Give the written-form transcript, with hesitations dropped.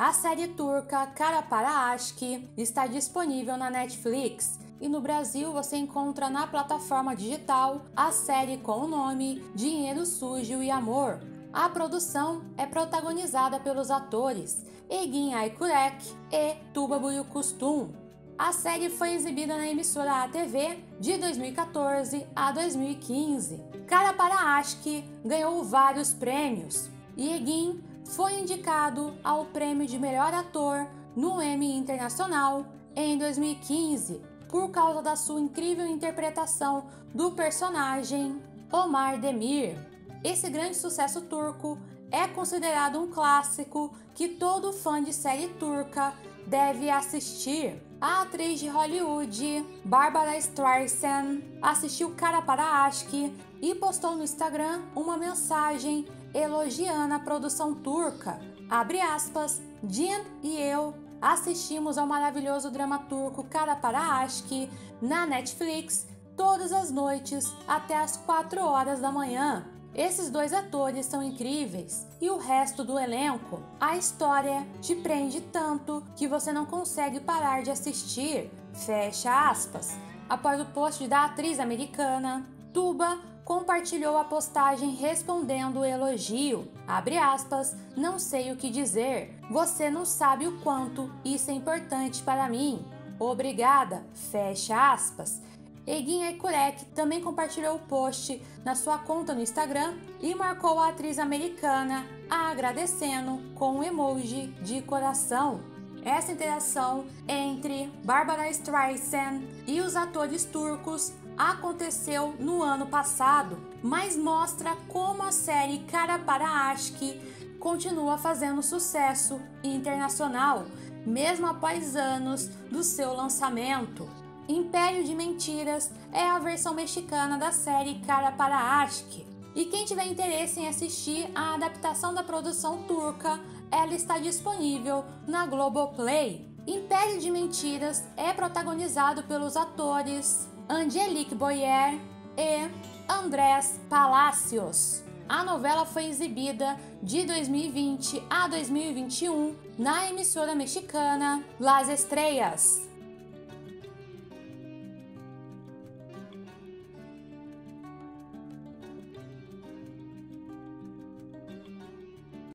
A série turca Kara Para Aşk está disponível na Netflix e no Brasil você encontra na plataforma digital a série com o nome Dinheiro Sujo e Amor. A produção é protagonizada pelos atores Egin Aykurek e Tuba Büyüküstün. A série foi exibida na emissora ATV de 2014 a 2015. Kara Para Aşk ganhou vários prêmios e Egin foi indicado ao prêmio de melhor ator no Emmy Internacional em 2015 por causa da sua incrível interpretação do personagem Omar Demir. Esse grande sucesso turco é considerado um clássico que todo fã de série turca deve assistir. A atriz de Hollywood, Barbra Streisand, assistiu Kara Para Aşk e postou no Instagram uma mensagem elogiando a produção turca. Abre aspas, Jin e eu assistimos ao maravilhoso drama turco Kara Para Aşk na Netflix todas as noites até as 4 horas da manhã. Esses dois atores são incríveis e o resto do elenco. A história te prende tanto que você não consegue parar de assistir. Fecha aspas. Após o post da atriz americana, Tuba compartilhou a postagem respondendo o elogio. Abre aspas, não sei o que dizer. Você não sabe o quanto isso é importante para mim. Obrigada. Fecha aspas. Egin Aykurek também compartilhou o post na sua conta no Instagram e marcou a atriz americana, agradecendo com um emoji de coração. Essa interação entre Barbra Streisand e os atores turcos aconteceu no ano passado, mas mostra como a série Kara Para Aşk continua fazendo sucesso internacional, mesmo após anos do seu lançamento. Império de Mentiras é a versão mexicana da série Kara Para Aşk. E quem tiver interesse em assistir a adaptação da produção turca, ela está disponível na Globoplay. Império de Mentiras é protagonizado pelos atores Angelique Boyer e Andrés Palacios. A novela foi exibida de 2020 a 2021 na emissora mexicana Las Estrellas.